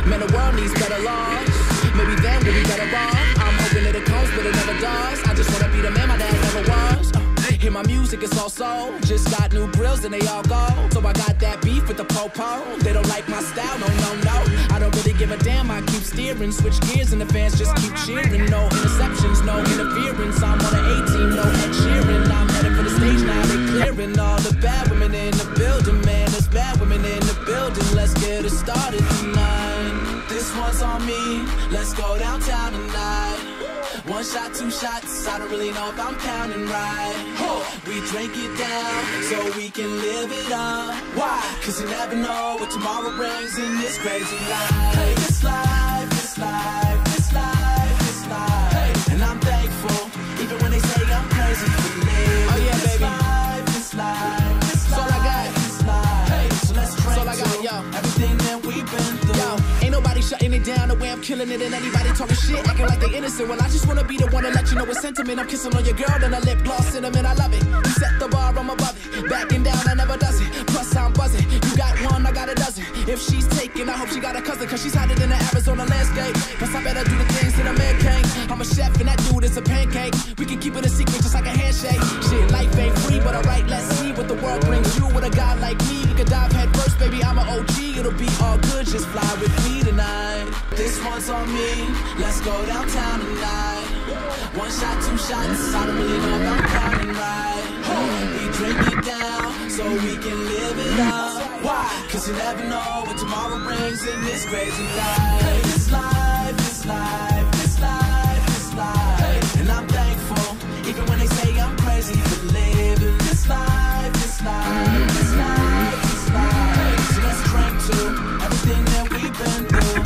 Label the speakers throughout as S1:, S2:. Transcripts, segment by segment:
S1: Man, the world needs better laws. Maybe then we'll be better off. I'm hoping that it comes, but it never does. I just wanna be the man my dad never was. Hear my music, it's all soul. Just got new grills and they all go. So I got that beef with the po-po. They don't like my style, no, no, no. I don't really give a damn, I keep steering. Switch gears and the fans just keep cheering. No interceptions, no interference. I'm on an A-team, no Ed Sheeran. I'm headed for the stage now, they clearing all the bad women in the building. Man, there's bad women in the building. Let's get it started tonight. This one's on me, let's go downtown tonight. One shot, two shots, I don't really know if I'm counting right. We drink it down so we can live it up. Why? Cause you never know what tomorrow brings in this crazy life. Hey, this life, this life, this life, this life. Hey. And I'm thankful, even when they say I'm crazy for living. Oh yeah, this baby. Life, this life, this life. That's all I got. This life. Hey, so let's drink all I got, yo. Everything that we've been through. Yo, ain't nobody shutting it down the way I'm killing it. And anybody talking shit, acting like they innocent. Well, I just wanna be the one to let you know it's sentiment. I'm kissing on your girl, then I lip gloss cinnamon. I love it. You set the bar, I'm above it. Backing down, I never does it. Plus I'm buzzing. You got one, I got a dozen. If she's taken, I hope she got a cousin, cause she's hotter than the Arizona landscape. Plus I better do the things that a man can't. I'm a chef and that dude is a pancake. We can keep it a secret just like a handshake. Shit, life ain't free, but alright, let's see what the world brings you. With a guy like me, we could dive head first, baby, I'm an OG. It'll be all good, just fly with me tonight. This one's on me, let's go downtown tonight. One shot, two shots, I don't really know if I'm counting right. We drink it down so we can live it up. Why? Cause you never know what tomorrow brings in this crazy life. Hey, this life, this life, this life, this life. Hey. And I'm thankful, even when they say I'm crazy for living this life, this life, this life, this life. Hey. So let's drink to everything that we've been through.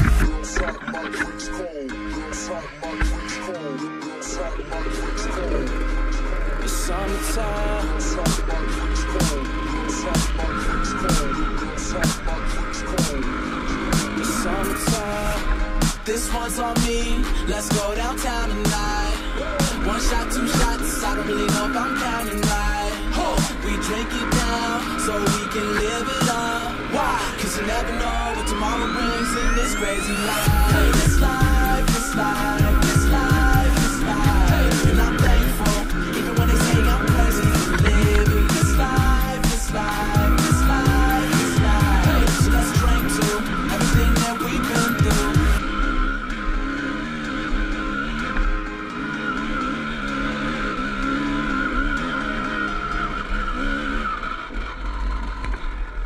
S1: It's summertime. It's summertime. This one's on me, let's go downtown tonight. One shot, two shots, I don't really know if I'm counting right. We drink it down so we can live it up. Why? Cause you never know what tomorrow brings in this crazy life. Hey, this life.